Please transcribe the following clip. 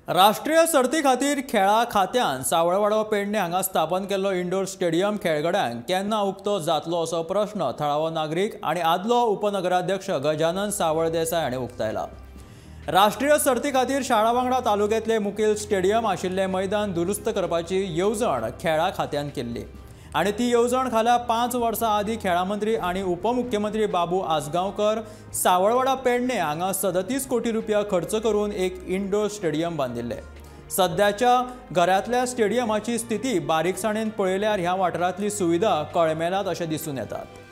राष्ट्रीय सर्ती खातीर खेळा खात्यान सावळवाडो पेडणे हांगा स्थापन केल्लो इंडोर स्टेडियम खेळगड्यांक केन्ना उक्तो जातलो असो प्रश्न थळावो नागरीक आनी आदलो उपनगराध्यक्ष गजानन सावळदेसाय हांणी उक्तायला। राष्ट्रीय सर्ती खातीर शाळा वांगडा तालुक्यांतले मुखेल स्टेडियम आशिल्ले मैदान दुरुस्त करपाची येवजण खेळा खात्यान केल्ली आनी ती येवजण खाला 5 वर्सां आदीं खेळा मंत्री आनी उपमुख्यमंत्री बाबू आसगांवकर सावळवाडा पेडणे हांगा 37 कोटी रुपया खर्च करून एक इंडोर स्टेडियम बांदिल्ले। सद्याच्या घरांतल्या स्टेडियमाची स्थिती बारीकसाणेन पळयल्यार ह्या वाठारांतली सुविधा कळमेलात अशें दिसून येता।